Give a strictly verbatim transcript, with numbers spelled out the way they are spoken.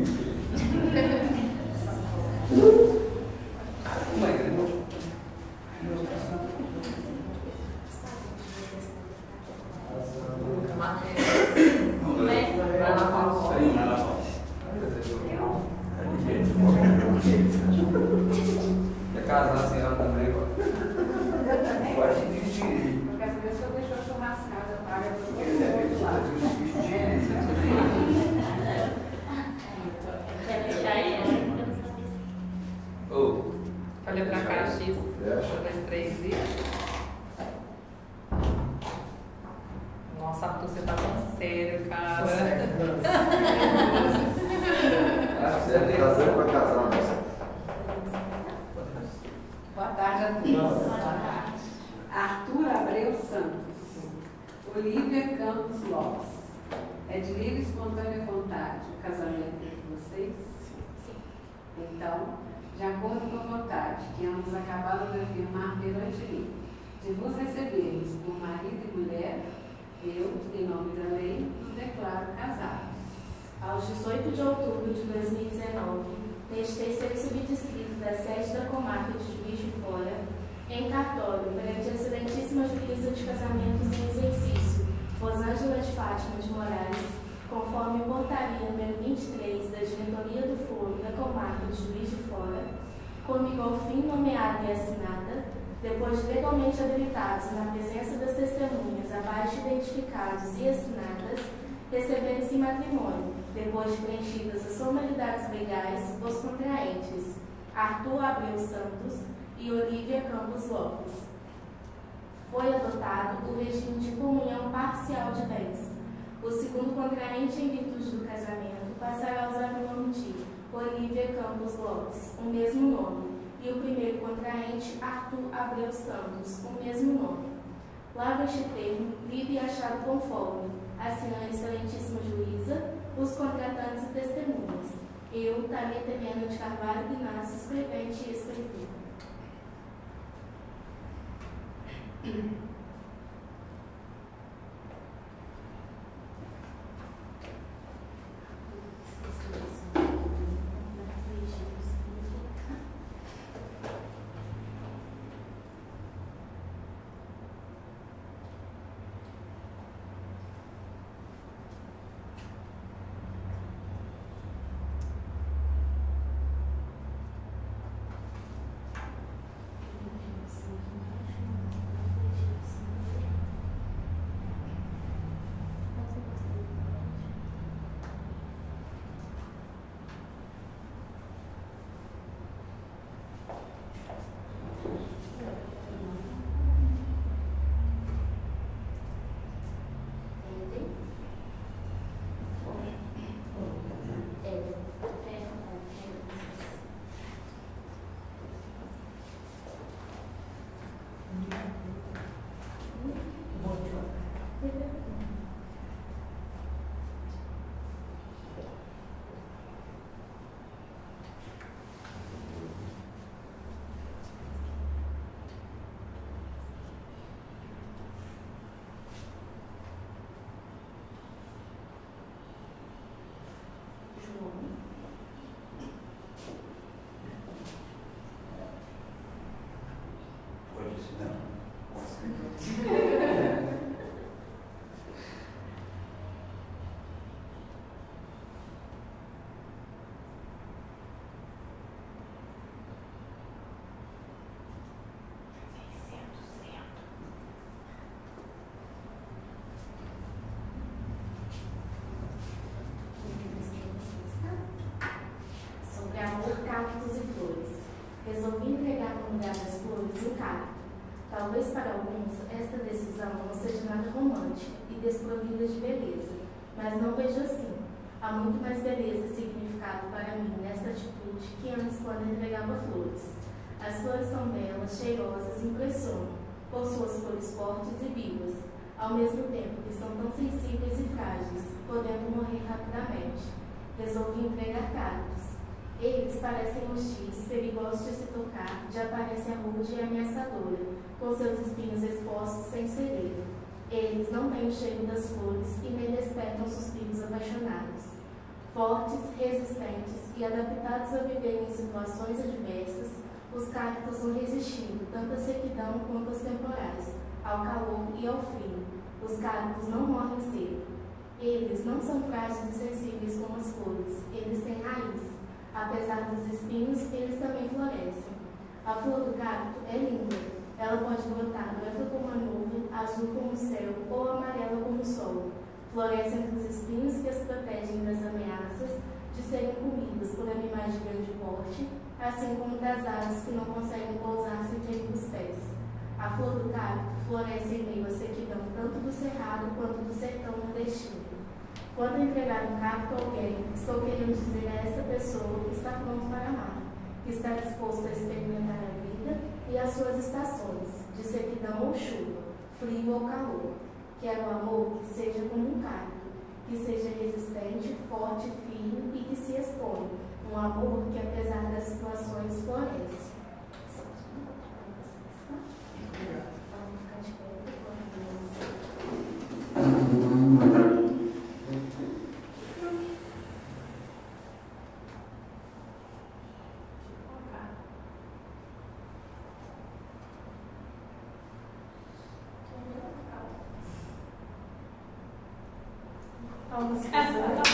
Quer casar a senhora também, ó. Pode dirigir. Eu quero saber se eu deixo a churrascada paga para todo Ele deve mundo lá. Quer deixar ele? Ô. Olha pra cá, X. Fecha. Um, dois, três e. Nossa, Arthur, você tá tão sério, cara. Ah, você é casando pra casar, moça. Boa tarde a todos. Boa tarde. Arthur Abreu Santos. Olivia Campos Lopes. É de livre e espontânea vontade o casamento entre vocês? Sim. Então, de acordo com a vontade que ambos acabaram de afirmar perante mim, de vos recebermos por marido e mulher, eu, em nome da lei, os declaro casados. Aos dezoito de outubro de dois mil e dezenove, neste terceiro subdistrito da sede da comarca de Juiz de Fora, em cartório, perante a excelentíssima juíza de casamentos em exercício, Rosângela de Fátima de Moraes, conforme portaria número vinte e três da Diretoria do Foro da comarca de Juiz de Fora, comigo ao fim nomeada e assinada, depois de legalmente habilitados na presença das testemunhas abaixo identificados e assinadas, receberem-se em matrimônio, depois de preenchidas as formalidades legais, os contraentes Arthur Abreu Santos e Olivia Campos Lopes. Foi adotado o regime de comunhão parcial de bens. O segundo contraente, em virtude do casamento, passará a usar o nome de Olivia Campos Lopes, o mesmo nome, e o primeiro contraente, Arthur Abreu Santos, o mesmo nome. Lavra este termo, livre e achado conforme, assinando a excelentíssima juíza, os contratantes e testemunhas. Eu, Thalia Terena de Carvalho Inácio, escrevente e escritora. Cactos e flores. Resolvi entregar no lugar das flores o cacto. Talvez para alguns esta decisão não seja nada romântica e desprovida de beleza, mas não vejo assim. Há muito mais beleza e significado para mim nesta atitude que antes quando entregava flores. As flores são belas, cheirosas e impressionam, por suas cores fortes e vivas, ao mesmo tempo que são tão sensíveis e frágeis, podendo morrer rapidamente. Resolvi entregar cactos. Eles parecem hostis, perigosos de se tocar, de aparência rude e ameaçadora, com seus espinhos expostos sem cereiro. Eles não têm o cheiro das flores e nem despertam suspiros apaixonados. Fortes, resistentes e adaptados a viver em situações adversas, os cactos vão resistindo tanto à sequidão quanto aos temporais, ao calor e ao frio. Os cactos não morrem cedo. Eles não são frágeis e sensíveis como as flores, eles têm raiz. Apesar dos espinhos, eles também florescem. A flor do cacto é linda. Ela pode brotar branca como a nuvem, azul como o céu ou amarela como o sol. Floresce entre os espinhos que as protegem das ameaças de serem comidas por animais de grande porte, assim como das aves que não conseguem pousar sem ter os pés. A flor do cacto floresce em meio à sequidão tanto do cerrado quanto do sertão nordestino. Quando entregar um cacto a alguém, estou querendo dizer a essa pessoa que está pronto para amar, que está disposto a experimentar a vida e as suas estações, de sequidão ou chuva, frio ou calor. Quero um amor que seja como um cacto, que seja resistente, forte, firme e que se expõe. Um amor que, apesar das situações, floresce. Vamos